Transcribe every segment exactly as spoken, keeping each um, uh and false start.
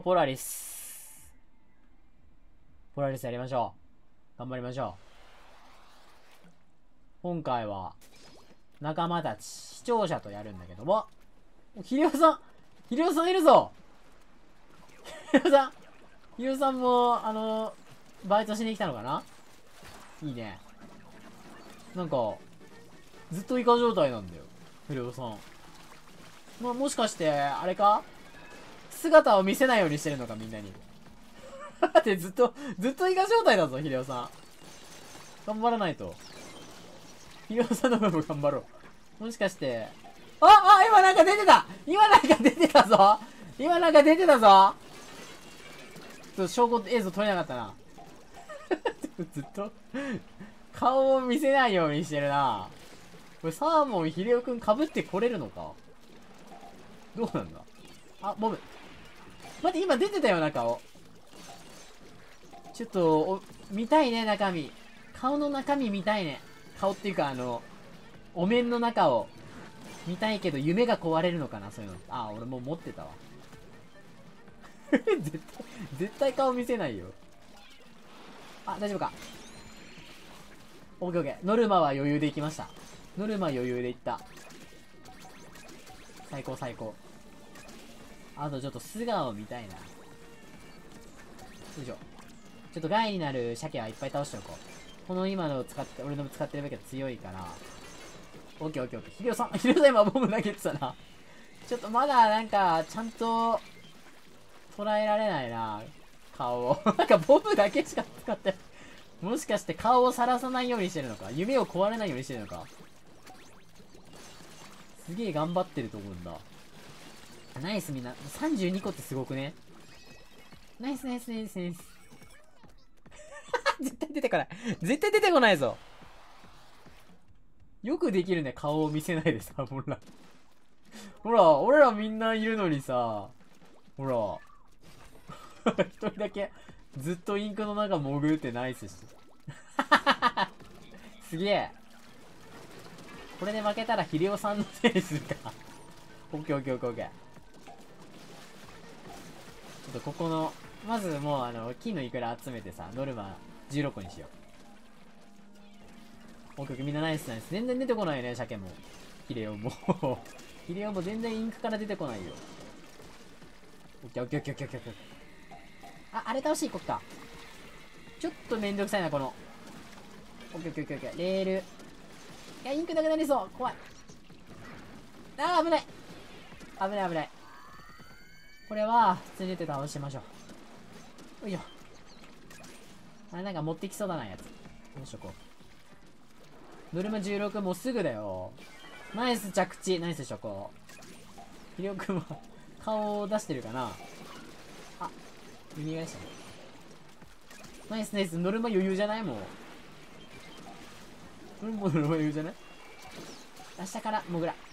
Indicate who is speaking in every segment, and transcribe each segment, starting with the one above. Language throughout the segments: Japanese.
Speaker 1: ポラリス。ポラリスやりましょう。頑張りましょう。今回は、仲間たち、視聴者とやるんだけども、ヒデオさんヒデオさんいるぞヒデオさんヒデオさんも、あの、バイトしに来たのかないいね。なんか、ずっとイカ状態なんだよ。ヒデオさん。ま、もしかして、あれか姿を見せないようにしてるのか、みんなに。だってずっと、ずっとイカ状態だぞ、ヒデオさん。頑張らないと。ヒデオさんの分も頑張ろう。もしかして、ああ今なんか出てた今なんか出てたぞ今なんか出てたぞちょっと証拠映像撮れなかったな。ずっと、顔を見せないようにしてるな。これサーモン、ヒデオくん被ってこれるのかどうなんだあ、ボム。待って、今出てたよな、顔。ちょっと、お、見たいね、中身。顔の中身見たいね。顔っていうか、あの、お面の中を見たいけど、夢が壊れるのかな、そういうの。あ、俺もう持ってたわ。絶対、絶対顔見せないよ。あ、大丈夫か。オッケーオッケー。ノルマは余裕で行きました。ノルマ余裕で行った。最高最高。あとちょっと素顔見たいな。よいしょ。ちょっと害になる鮭はいっぱい倒しておこう。この今の使って、俺の使ってるべきは強いから。オッケーオッケーオッケー。ヒデオさん、ヒデオさん今ボム投げてたな。ちょっとまだなんか、ちゃんと、捉えられないな。顔を。なんかボムだけしか使ってない。もしかして顔をさらさないようにしてるのか夢を壊れないようにしてるのかすげえ頑張ってると思うんだ。ナイスみんな。さんじゅうにこってすごくねナイスナイスナイスナイス。絶対出てこない。絶対出てこないぞ。よくできるね、顔を見せないでさ、ほら。ほら、俺らみんないるのにさ、ほら。一人だけ、ずっとインクの中潜るってナイスして。すげえ。これで負けたらヒデオさんのせいにするか。オッケーオッケーオッケーオッケー。ちょっとここの、まずもうあの、金のイクラ集めてさ、ノルマじゅうろっこにしよう。オッケーオッケー、みんなナイスナイス。全然出てこないね、鮭も。ヒデオも。ヒデオも全然インクから出てこないよ。オッケーオッケーオッケーオッケーオッケー。あ、あれ倒していこっか。ちょっとめんどくさいな、この。オッケーオッケーオッケーオッケー。レール。いや、インクなくなりそう。怖い。あー、危ない。危ない危ない。これは、普通に打って倒しましょう。よいしょ。あれなんか持ってきそうだな、やつ。よいしょ、こう。ノルマじゅうろくもうすぐだよ。ナイス着地。ナイス初行。ヒデオくんは、顔を出してるかなあ、耳返したね。ナイスナイス。ノルマ余裕じゃないもう。ノルマノルマ余裕じゃない明日からモグラ。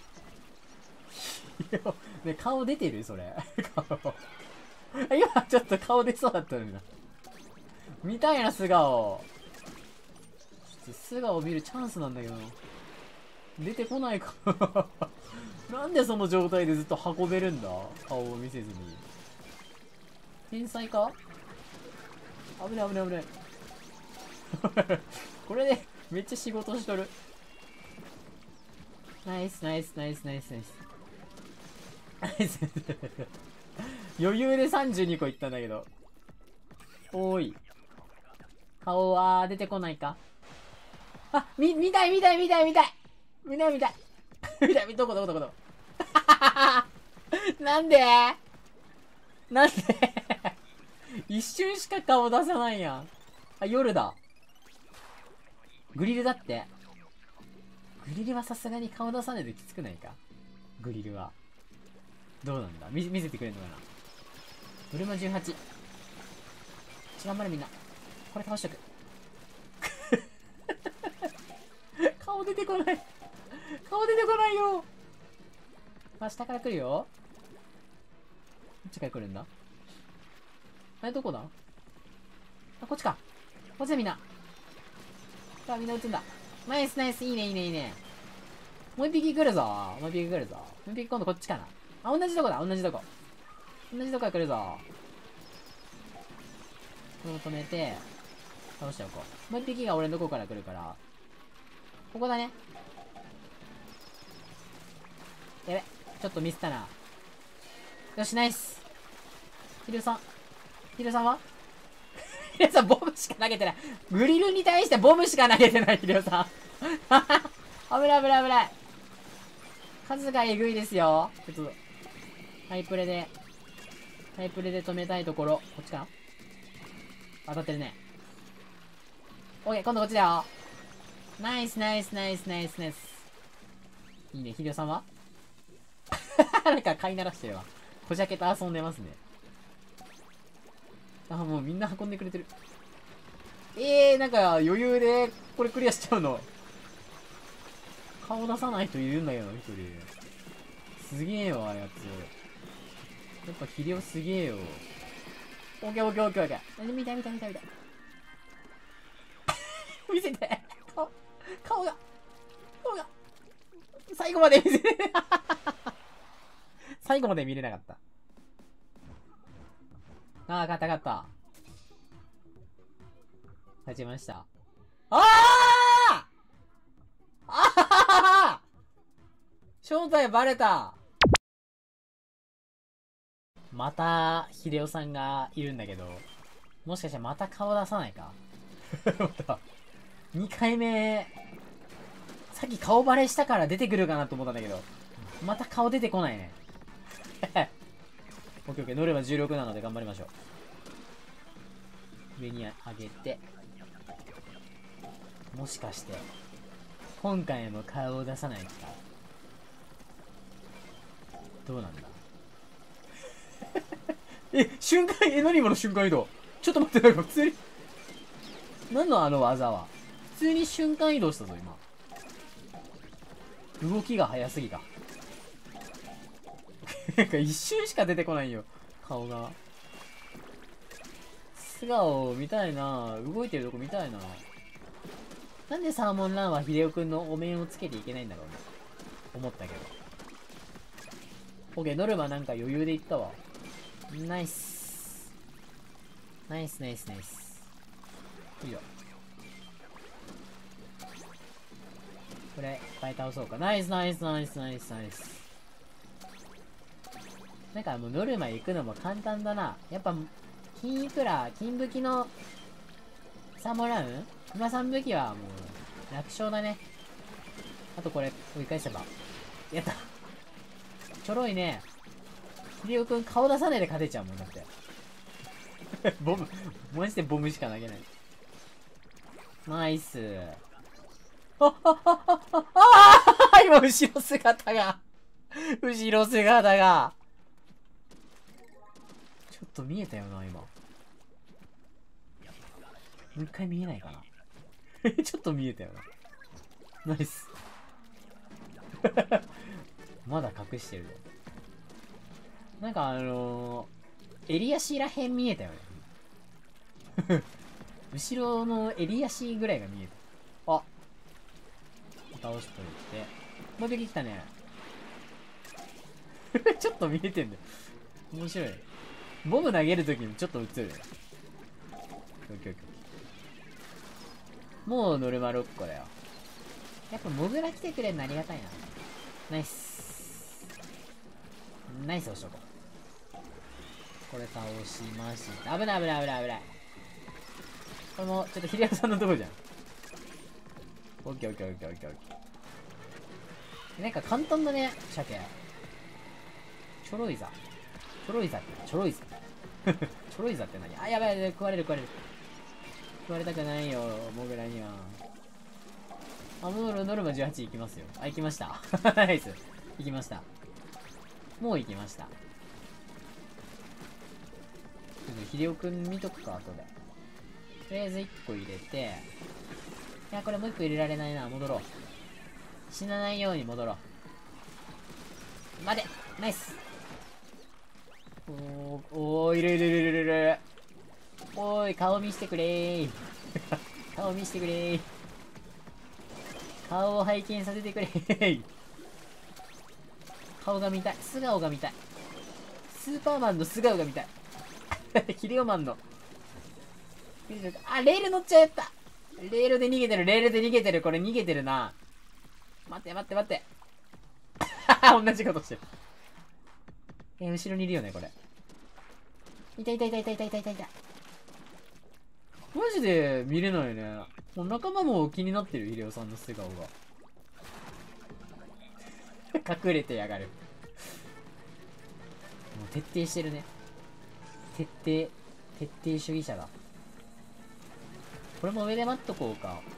Speaker 1: ね、顔出てるそれ。顔。今ちょっと顔出そうだったのにな。見たいな、素顔。ちょっと素顔見るチャンスなんだけどな。出てこないか。なんでその状態でずっと運べるんだ顔を見せずに。天才か危ない危ない危ない。これでめっちゃ仕事しとる。ナイスナイスナイスナイスナイス。ナイス。余裕でさんじゅうにこいったんだけど。おーい。顔は出てこないかあ、み、見たい見たい見たい見たい見たい見たい見たい、どこどこどこどこなんでなんで一瞬しか顔出さないやん。あ、夜だ。グリルだって。グリルはさすがに顔出さないときつくないかグリルは。どうなんだ見、見せてくれるのかなノルマじゅうはち。頑張れみんな。これ倒しとく。顔出てこない。顔出てこないよ。あ、下から来るよ。どっちから来るんだあれどこだあ、こっちか。こっちだみんな。さあみんな撃つんだ。ナイスナイス。いいねいいねいいね。もう一匹来るぞ。もう一匹来るぞ。もう一匹今度こっちかな。あ、同じとこだ。同じとこ。 同じとこから来るぞ。これを止めて、倒しておこう。もう一匹が俺のとこから来るから、ここだね。やべ、ちょっとミスったな。よし、ナイス。ヒルさん。ヒルさんはヒルさん、ボムしか投げてない。グリルに対してボムしか投げてない、ヒルさん。危ない危ない危ない。数がえぐいですよ。ちょっと、ハイプレで、ハイプレで止めたいところ。こっちかな当たってるね。オッケー、今度こっちだよ。ナイスナイスナイスナイスナイス。いいね、ヒデオさんはなんか飼いならしてるわ。こじゃけと遊んでますね。あ、もうみんな運んでくれてる。えー、なんか余裕でこれクリアしちゃうの。顔出さない人いるんだけど、一人。すげえわ、やつ。やっぱヒデオすげえよ。オッケーオッケーオッケーオッケー。見たい見たい見たい見たい。見せて。顔、顔が、顔が、最後まで見せて。最後まで見れなかった。ああ、勝った勝った。勝ちました。ああああ正体バレた。また、秀夫さんがいるんだけど、もしかしてまた顔出さないかまた、にかいめ、さっき顔バレしたから出てくるかなと思ったんだけど、また顔出てこないね。オッケーオッケー、ノルマじゅうろくなので頑張りましょう。上に上げて、もしかして、今回も顔を出さないか。どうなんだえ、瞬間、え、何今の瞬間移動ちょっと待って、なんか普通に、何のあの技は普通に瞬間移動したぞ、今。動きが速すぎた。なんか一瞬しか出てこないよ、顔が。素顔見たいな。動いてるとこ見たいな。なんでサーモンランは秀夫くんのお面をつけていけないんだろうね。思ったけど。オッケー、ノルマなんか余裕でいったわ。ナイス。ナイスナイスナイス。いいよ。これ、いっぱい倒そうか。ナイスナイスナイスナイスナイス。なんかもうノルマ行くのも簡単だな。やっぱ、金いくら、金武器のサーモンラウン馬さん武器はもう、楽勝だね。あとこれ、追い返せば。やった。ちょろいね。秀夫くん顔出さないで勝てちゃうもんだって。ボム、マジでボムしか投げない。ナイス。あっあっあっあっあっあ今後ろ姿が。後ろ姿が。ちょっと見えたよな、今。もう一回見えないかな。ちょっと見えたよな。ナイス。まだ隠してるよ。なんかあのー、襟足らへん見えたよね。後ろの襟足ぐらいが見えた。あ倒しといて。もう一匹来たね。ちょっと見えてんだよ。面白い。ボム投げるときにちょっと映る。もうノルマろっこだよ。やっぱモグラ来てくれるのありがたいな。ナイス。ナイス押しとこう。これ倒しました。危ない危ない危ない危ない。これもちょっと秀夫さんのとこじゃん。オッケーオッケーオッケーオッケーオッケー。なんか簡単だね、鮭。ちょろいざ。ちょろいざって、ちょろいざ。ちょろいざって何？あ、やばい、食われる食われる。食われたくないよ、モグラには。あ、もうノルマじゅうはち行きますよ。あ、行きました。ナイス。行きました。もう行きました。秀夫くん見とくか、後で。とりあえずいっこ入れて。いや、これもういっこ入れられないな。戻ろう。死なないように戻ろう。待て！ナイス！おー、おー、いるいるいるいるいる。おーい、顔見してくれー。顔見してくれー。顔を拝見させてくれー。顔が見たい。素顔が見たい。 スーパーマンの素顔が見たい。ヒレオマンの。あ、レール乗っちゃった。レールで逃げてる、レールで逃げてる。これ逃げてるな。待って待って待って。同じことしてる。え、後ろにいるよね、これ。いたいたいたいたいたいたいたいた。マジで見れないね。もう仲間も気になってる、ヒレオさんの素顔が。隠れてやがる。もう徹底してるね。徹底、徹底主義者だ。これも上で待っとこうか。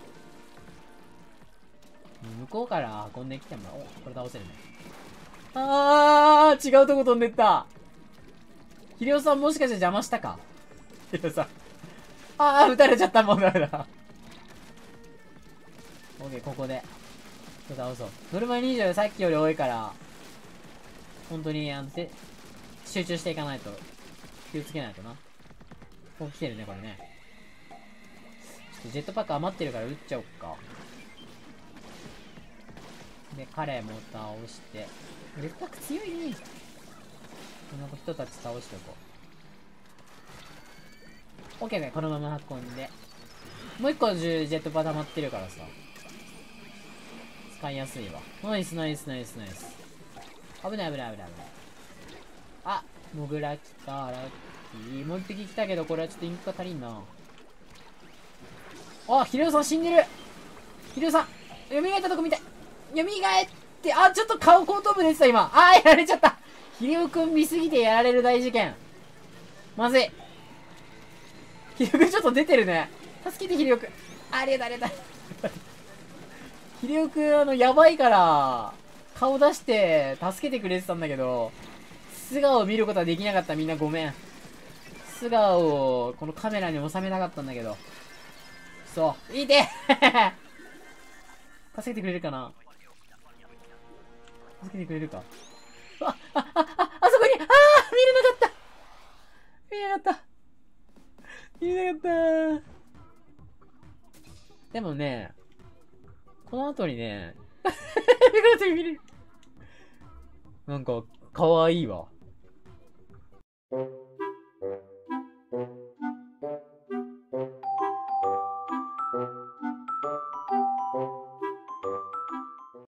Speaker 1: 向こうから運んできてもらおう。これ倒せるね。あー、違うとこ飛んでった。ヒレオさんもしかして邪魔したか？ヒレオさん。あー、撃たれちゃった。もうダメだ。オッケー、ここで。倒そう。ノルマにじゅうさっきより多いから、本当に、あの、て、集中していかないと。気をつけないとな。こう来てるね、これね。ちょっとジェットパック余ってるから撃っちゃおっか。で、彼も倒して。ジェットパック強いね。この人たち倒しておこう。オッケーね、このまま運んで。もう一個ジェットパック溜まってるからさ。使いやすいわ。ナイスナイスナイスナイス。危ない危ない危ない危ない。あ、モグラ来た、ラッキー。もう一匹来たけど、これはちょっとインクが足りんな。あ、ヒレオさん死んでる。ヒレオさん、蘇ったとこ見たい。蘇って、あ、ちょっと顔後頭部出てた今。あー、やられちゃった。ヒレオくん見すぎてやられる大事件。まずい。ヒレオくんちょっと出てるね。助けてヒレオくん。ありがとうありがとう。ヒレオくん、あの、やばいから、顔出して、助けてくれてたんだけど、素顔を見ることはできなかった。みんなごめん。素顔を、このカメラに収めたかったんだけど。そう。いいて助けてくれるかな？助けてくれるか？あ、あ、あ、あ、あそこに、あー、見れなかった見れなかった見れなかったでもね、この後にね、見れる。なんか、かわいいわ。